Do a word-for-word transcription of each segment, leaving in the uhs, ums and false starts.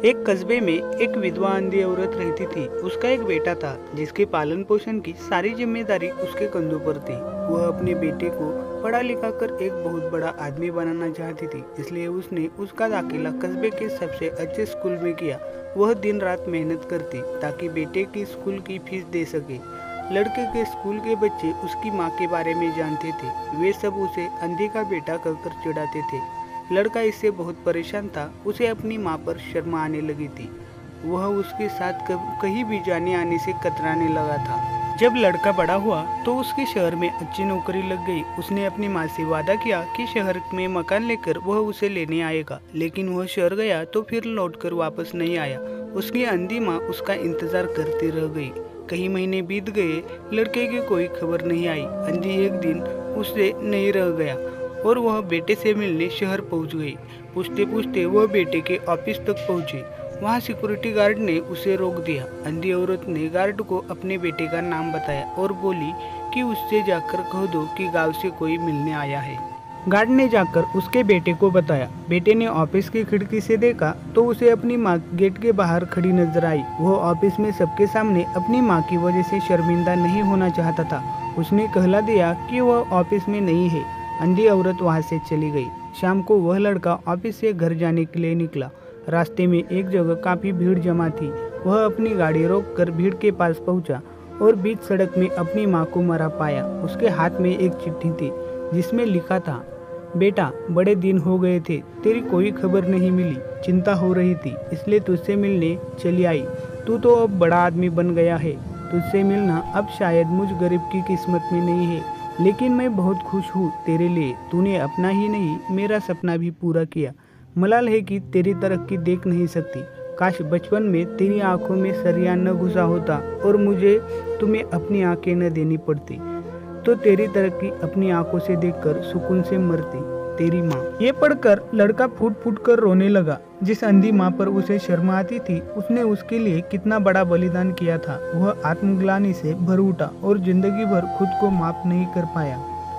एक कस्बे में एक विधवा अंधी औरत रहती थी। उसका एक बेटा था जिसके पालन पोषण की सारी जिम्मेदारी उसके कंधों पर थी। वह अपने बेटे को पढ़ा लिखा कर एक बहुत बड़ा आदमी बनाना चाहती थी, इसलिए उसने उसका दाखिला कस्बे के सबसे अच्छे स्कूल में किया। वह दिन रात मेहनत करती ताकि बेटे की स्कूल की फीस दे सके। लड़के के स्कूल के बच्चे उसकी माँ के बारे में जानते थे। वे सब उसे अंधी का बेटा कहकर चिढ़ाते थे। लड़का इससे बहुत परेशान था। उसे अपनी माँ पर शर्म आने लगी थी। वह उसके साथ कहीं भी जाने आने से कतराने लगा था। जब लड़का बड़ा हुआ तो उसके शहर में अच्छी नौकरी लग गई। उसने अपनी माँ से वादा किया कि शहर में मकान लेकर वह उसे लेने आएगा, लेकिन वह शहर गया तो फिर लौटकर वापस नहीं आया। उसकी अंधी माँ उसका इंतजार करती रह गई। कई महीने बीत गए, लड़के की कोई खबर नहीं आई। अंधी एक दिन उससे नहीं रह गया और वह बेटे से मिलने शहर पहुंच गई। पूछते पूछते वह बेटे के ऑफिस तक पहुंची। वहां सिक्योरिटी गार्ड ने उसे रोक दिया। अंधी औरत ने गार्ड को अपने बेटे का नाम बताया और बोली कि उससे जाकर कह दो कि गांव से कोई मिलने आया है। गार्ड ने जाकर उसके बेटे को बताया। बेटे ने ऑफिस की खिड़की से देखा तो उसे अपनी माँ गेट के बाहर खड़ी नजर आई। वह ऑफिस में सबके सामने अपनी माँ की वजह से शर्मिंदा नहीं होना चाहता था। उसने कहला दिया कि वह ऑफिस में नहीं है। अंधी औरत वहां से चली गई। शाम को वह लड़का ऑफिस से घर जाने के लिए निकला। रास्ते में एक जगह काफी भीड़ जमा थी। वह अपनी गाड़ी रोककर भीड़ के पास पहुंचा और बीच सड़क में अपनी माँ को मरा पाया। उसके हाथ में एक चिट्ठी थी जिसमें लिखा था, बेटा बड़े दिन हो गए थे, तेरी कोई खबर नहीं मिली। चिंता हो रही थी इसलिए तुझसे मिलने चली आई। तू तो अब बड़ा आदमी बन गया है। तुझसे मिलना अब शायद मुझ गरीब की किस्मत में नहीं है, लेकिन मैं बहुत खुश हूँ तेरे लिए। तूने अपना ही नहीं मेरा सपना भी पूरा किया। मलाल है कि तेरी तरक्की देख नहीं सकती। काश बचपन में तेरी आंखों में सरिया न घुसा होता और मुझे तुम्हें अपनी आंखें न देनी पड़ती, तो तेरी तरक्की अपनी आंखों से देखकर सुकून से मरती। तेरी माँ। ये पढ़कर लड़का फूट फूट कर रोने लगा। जिस अंधी माँ पर उसे शर्म आती थी, उसने उसके लिए कितना बड़ा बलिदान किया था। वह आत्मग्लानि से भर उठा और जिंदगी भर खुद को माफ नहीं कर पाया।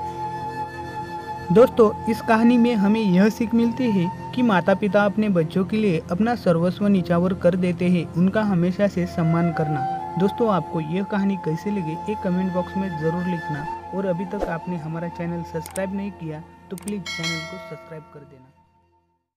दोस्तों, इस कहानी में हमें यह सीख मिलती है कि माता पिता अपने बच्चों के लिए अपना सर्वस्व निछावर कर देते हैं। उनका हमेशा से सम्मान करना। दोस्तों, आपको यह कहानी कैसे लगी एक कमेंट बॉक्स में ज़रूर लिखना। और अभी तक आपने हमारा चैनल सब्सक्राइब नहीं किया तो प्लीज़ चैनल को सब्सक्राइब कर देना।